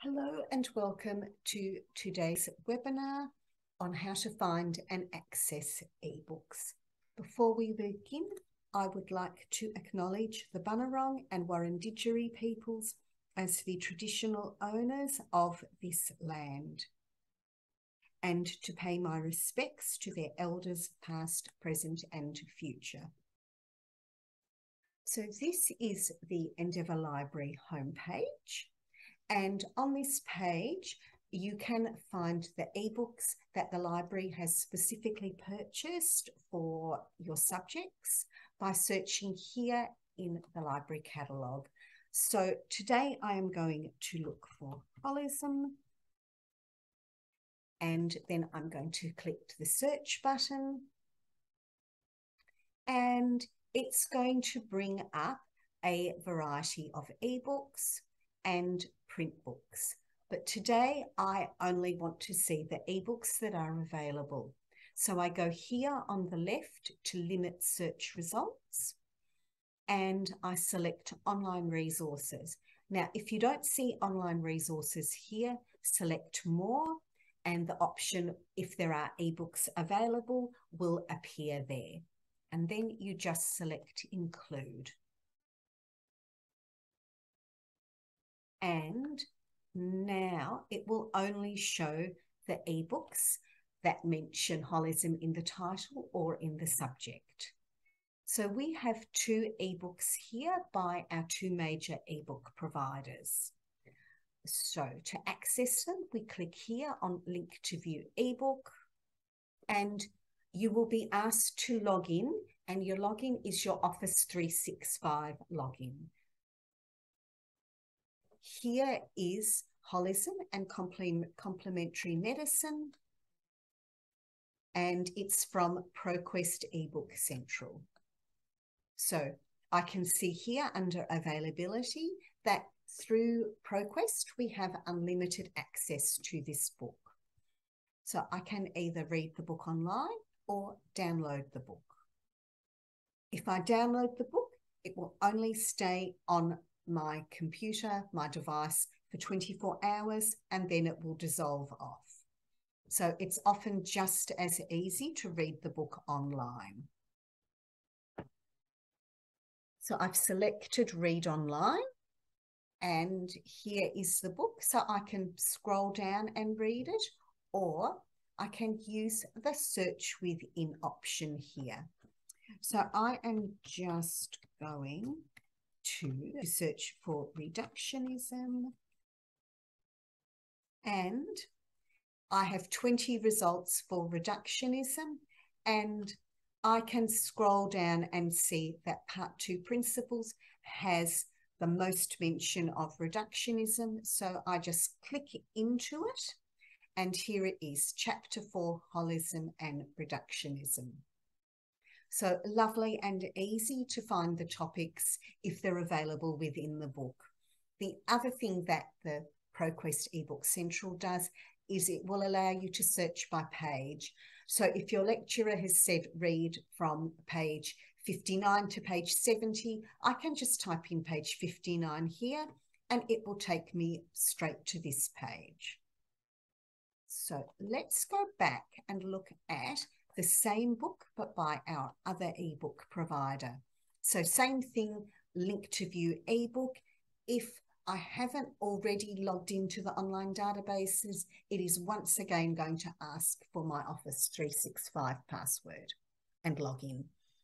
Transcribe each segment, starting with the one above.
Hello and welcome to today's webinar on how to find and access ebooks. Before we begin, I would like to acknowledge the Bunurong and Wurundjeri peoples as the traditional owners of this land, and to pay my respects to their elders past, present and future. So this is the Endeavour Library homepage. And on this page, you can find the ebooks that the library has specifically purchased for your subjects by searching here in the library catalogue. So today I am going to look for holism, and then I'm going to click the search button, and it's going to bring up a variety of ebooks and print books. But today I only want to see the ebooks that are available. So I go here on the left to limit search results, and I select online resources. Now, if you don't see online resources here, select more, and the option, if there are ebooks available, will appear there. And then you just select include. And now it will only show the ebooks that mention holism in the title or in the subject. So we have two ebooks here by our two major ebook providers. So to access them, we click here on link to view ebook, and you will be asked to log in, and your login is your Office 365 login. Here is holism and complementary medicine, and it's from ProQuest eBook Central. So I can see here under availability that through ProQuest we have unlimited access to this book. So I can either read the book online or download the book. If I download the book, it will only stay on my computer, my device, for 24 hours, and then it will dissolve off. So it's often just as easy to read the book online. So I've selected read online, and here is the book. So I can scroll down and read it, or I can use the search within option here. So I am just going to search for reductionism, and I have 20 results for reductionism, and I can scroll down and see that Part 2 Principles has the most mention of reductionism. So I just click into it, and here it is, Chapter 4, Holism and Reductionism. So lovely and easy to find the topics if they're available within the book. The other thing that the ProQuest eBook Central does is it will allow you to search by page. So if your lecturer has said read from page 59 to page 70, I can just type in page 59 here, and it will take me straight to this page. So let's go back and look at the same book, but by our other ebook provider. So same thing, link to view ebook. If I haven't already logged into the online databases, it is once again going to ask for my Office 365 password and login.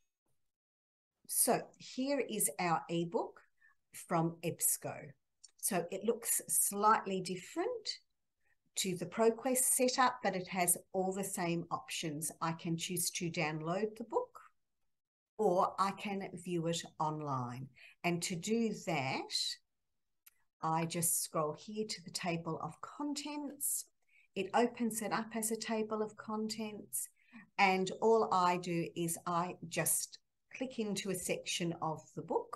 So here is our ebook from EBSCO. So it looks slightly different to the ProQuest setup, but it has all the same options. I can choose to download the book, or I can view it online. And to do that, I just scroll here to the table of contents. It opens it up as a table of contents, and all I do is I just click into a section of the book,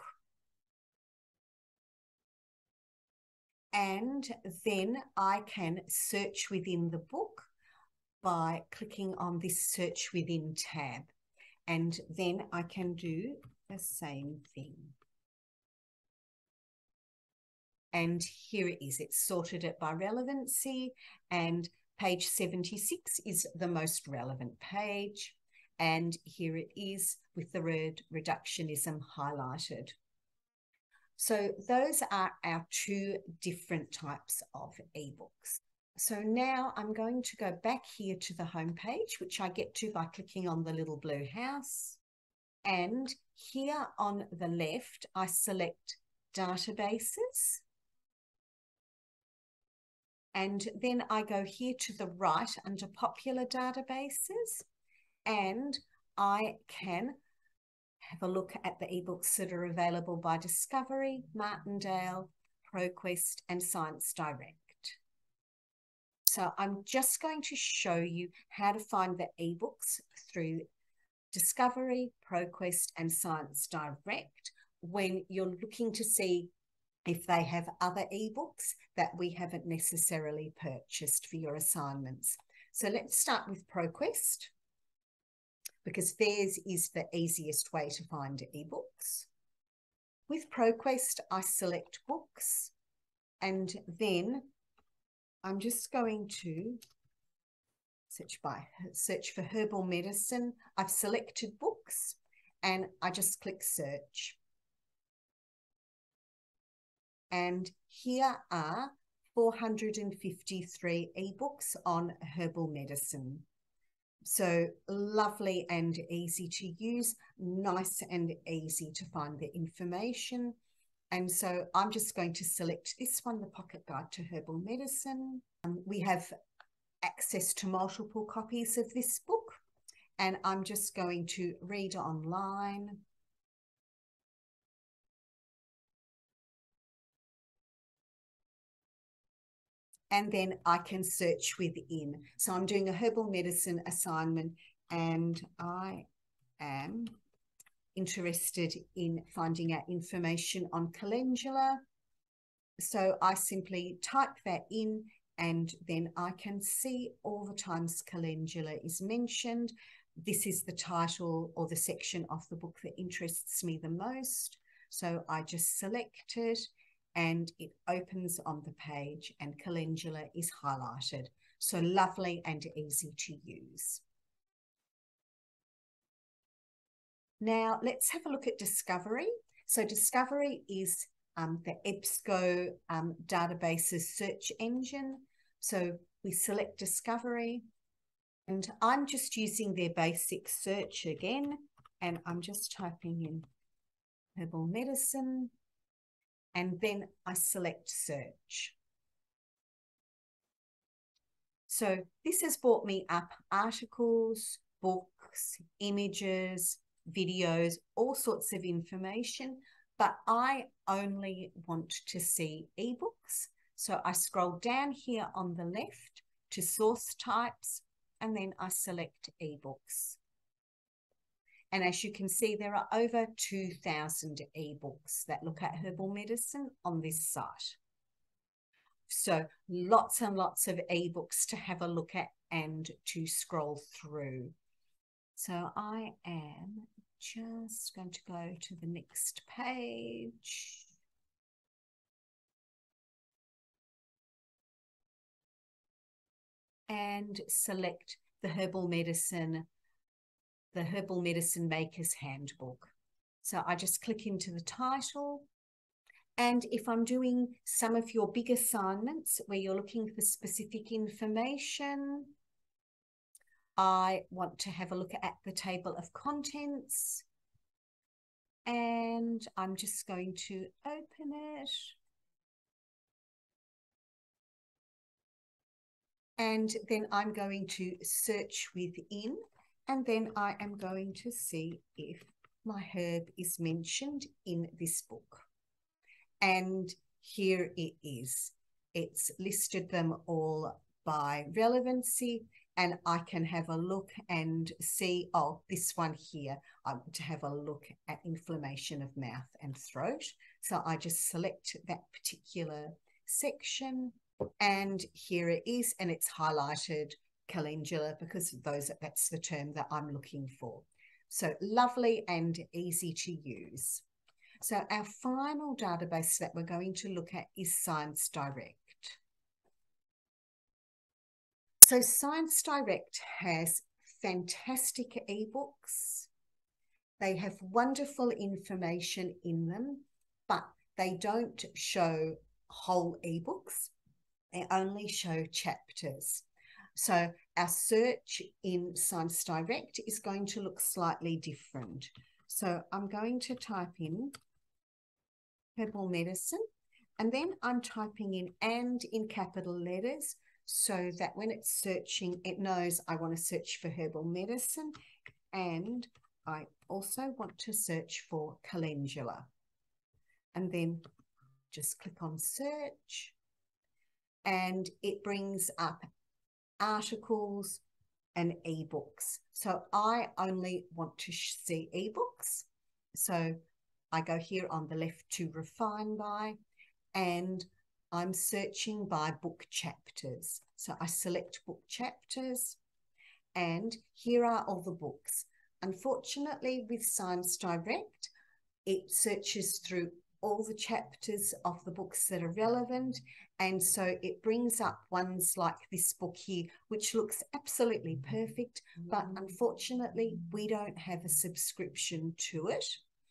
and then I can search within the book by clicking on this search within tab, and then I can do the same thing. And here it is. It's sorted it by relevancy, and page 76 is the most relevant page. And here it is with the word reductionism highlighted. So those are our two different types of ebooks. So now I'm going to go back here to the home page, which I get to by clicking on the little blue house. And here on the left, I select databases. And then I go here to the right under popular databases, and I can have a look at the ebooks that are available by Discovery, Martindale, ProQuest, and Science Direct. So I'm just going to show you how to find the ebooks through Discovery, ProQuest, and Science Direct when you're looking to see if they have other ebooks that we haven't necessarily purchased for your assignments. So let's start with ProQuest, because theirs is the easiest way to find ebooks. With ProQuest, I select books, and then I'm just going to search for herbal medicine. I've selected books, and I just click search. And here are 453 ebooks on herbal medicine. So lovely and easy to use, nice and easy to find the information. And so I'm just going to select this one, the Pocket Guide to Herbal Medicine. We have access to multiple copies of this book, and I'm just going to read online. And then I can search within. So I'm doing a herbal medicine assignment, and I am interested in finding out information on calendula. So I simply type that in, and then I can see all the times calendula is mentioned. This is the title or the section of the book that interests me the most. So I just select it, and it opens on the page, and calendula is highlighted. So lovely and easy to use. Now let's have a look at Discovery. So Discovery is the EBSCO databases search engine. So we select Discovery, and I'm just using their basic search again, and I'm just typing in herbal medicine, and then I select search. So this has brought me up articles, books, images, videos, all sorts of information, but I only want to see ebooks. So I scroll down here on the left to source types, and then I select ebooks. And as you can see, there are over 2,000 ebooks that look at herbal medicine on this site. So lots and lots of ebooks to have a look at and to scroll through. So I am just going to go to the next page. And select the Herbal Medicine Maker's Handbook. So I just click into the title. And if I'm doing some of your big assignments where you're looking for specific information, I want to have a look at the table of contents. And I'm just going to open it. And then I'm going to search within, and then I am going to see if my herb is mentioned in this book. And here it is. It's listed them all by relevancy, and I can have a look and see, oh, this one here, I want to have a look at inflammation of mouth and throat. So I just select that particular section, and here it is, and it's highlighted calendula because that's the term that I'm looking for. So lovely and easy to use. So our final database that we're going to look at is Science Direct. So Science Direct has fantastic ebooks. They have wonderful information in them, but they don't show whole ebooks. They only show chapters. So our search in Science Direct is going to look slightly different. So I'm going to type in herbal medicine, and then I'm typing in "and" in capital letters, so that when it's searching, it knows I want to search for herbal medicine, and I also want to search for calendula. And then just click on search, and it brings up articles and ebooks. So I only want to see ebooks. So I go here on the left to refine by, and I'm searching by book chapters. So I select book chapters, and here are all the books. Unfortunately, with Science Direct, it searches through all the chapters of the books that are relevant, and so it brings up ones like this book here, which looks absolutely perfect, but unfortunately we don't have a subscription to it.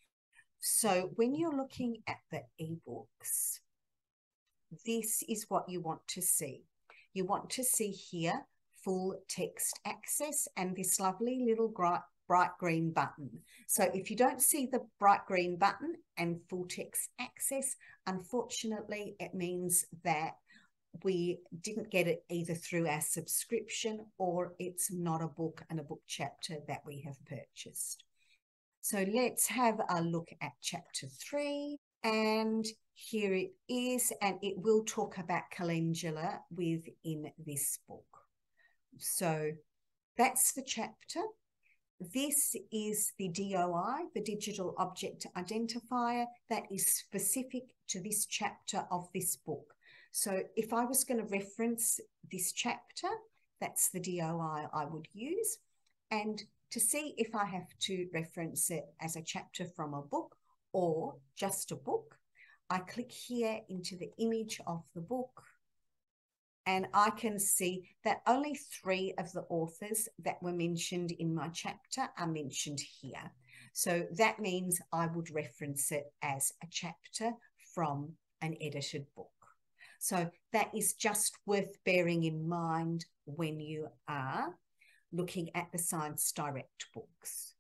So when you're looking at the ebooks, this is what you want to see. You want to see here full text access and this lovely little bright green button. So if you don't see the bright green button and full text access, unfortunately, it means that we didn't get it either through our subscription, or it's not a book and a book chapter that we have purchased. So let's have a look at chapter 3, and here it is, and it will talk about calendula within this book. So that's the chapter. This is the DOI, the Digital Object Identifier, that is specific to this chapter of this book. So if I was going to reference this chapter, that's the DOI I would use. And to see if I have to reference it as a chapter from a book or just a book, I click here into the image of the book, and I can see that only 3 of the authors that were mentioned in my chapter are mentioned here. So that means I would reference it as a chapter from an edited book. So that is just worth bearing in mind when you are looking at the Science Direct books.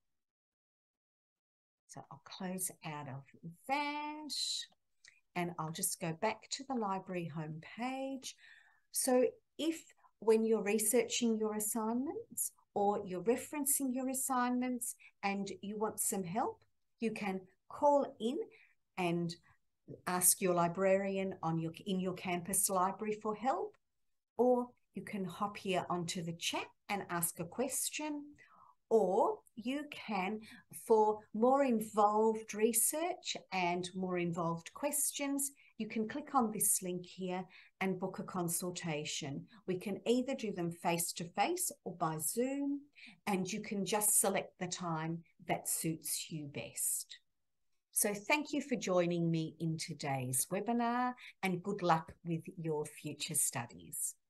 So I'll close out of that, and I'll just go back to the library homepage. So if when you're researching your assignments or you're referencing your assignments and you want some help, you can call in and ask your librarian in your campus library for help, or you can hop here onto the chat and ask a question, or you can, for more involved research and more involved questions, you can click on this link here and book a consultation. We can either do them face-to-face or by Zoom, and you can just select the time that suits you best. So thank you for joining me in today's webinar, and good luck with your future studies.